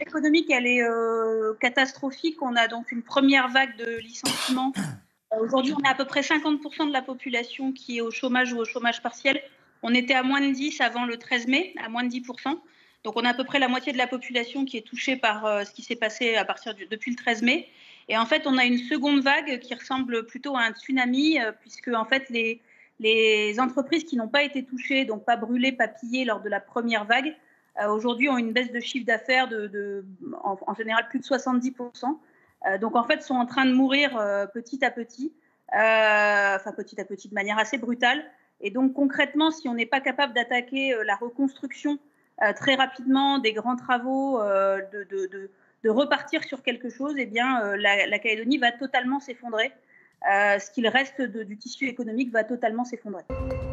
économique, elle est catastrophique. On a donc une première vague de licenciements. Aujourd'hui, on a à peu près 50% de la population qui est au chômage ou au chômage partiel. On était à moins de 10 avant le 13 mai, à moins de 10%. Donc, on a à peu près la moitié de la population qui est touchée par ce qui s'est passé depuis le 13 mai. Et en fait, on a une seconde vague qui ressemble plutôt à un tsunami, puisque en fait, les entreprises qui n'ont pas été touchées, donc pas brûlées, pas pillées lors de la première vague, aujourd'hui ont une baisse de chiffre d'affaires en général plus de 70%. Donc en fait, sont en train de mourir petit à petit, petit à petit de manière assez brutale. Et donc concrètement, si on n'est pas capable d'attaquer la reconstruction très rapidement, des grands travaux, de repartir sur quelque chose, eh bien la Calédonie va totalement s'effondrer. Ce qu'il reste du tissu économique va totalement s'effondrer.